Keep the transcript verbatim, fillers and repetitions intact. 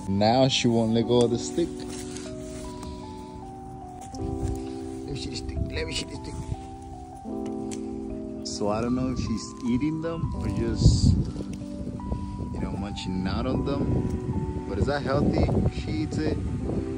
Now she won't let go of the stick. Let me see the stick. Let me see the stick. So I don't know if she's eating them or just, you know, munching out on them. But is that healthy if she eats it?